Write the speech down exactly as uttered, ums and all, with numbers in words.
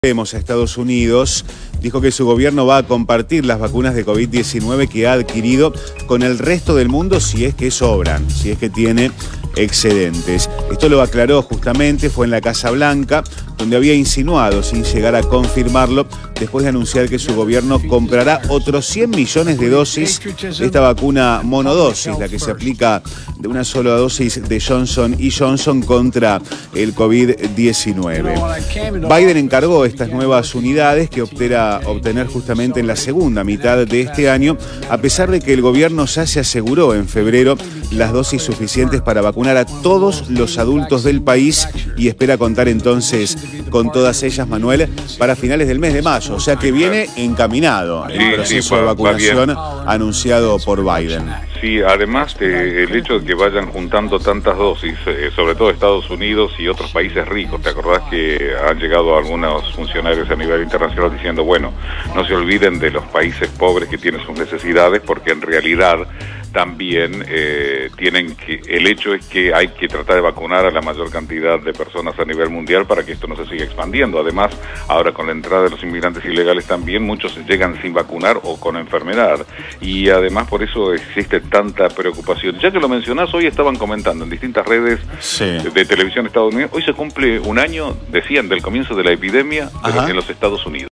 Vemos a Estados Unidos, dijo que su gobierno va a compartir las vacunas de COVID diecinueve que ha adquirido con el resto del mundo si es que sobran, si es que tiene excedentes. Esto lo aclaró justamente, fue en la Casa Blanca, donde había insinuado, sin llegar a confirmarlo, después de anunciar que su gobierno comprará otros cien millones de dosis de esta vacuna monodosis, la que se aplica de una sola dosis de Johnson y Johnson contra el COVID diecinueve. Biden encargó estas nuevas unidades que opera obtener justamente en la segunda mitad de este año, a pesar de que el gobierno ya se aseguró en febrero las dosis suficientes para vacunar a todos los adultos del país y espera contar entonces con todas ellas, Manuel, para finales del mes de mayo. O sea que viene encaminado el sí, proceso sí, va, de vacunación va anunciado por Biden. Sí, además eh, el hecho de que vayan juntando tantas dosis, eh, sobre todo Estados Unidos y otros países ricos. ¿Te acordás que han llegado algunos funcionarios a nivel internacional diciendo, bueno, no se olviden de los países pobres que tienen sus necesidades, porque en realidad también eh, tienen que, el hecho es que hay que tratar de vacunar a la mayor cantidad de personas a nivel mundial para que esto no se siga expandiendo. Además, ahora con la entrada de los inmigrantes ilegales también, muchos llegan sin vacunar o con enfermedad, y además por eso existe tanta preocupación. Ya que lo mencionás, hoy estaban comentando en distintas redes sí. de televisión estadounidense, hoy se cumple un año, decían, del comienzo de la epidemia Ajá. en los Estados Unidos.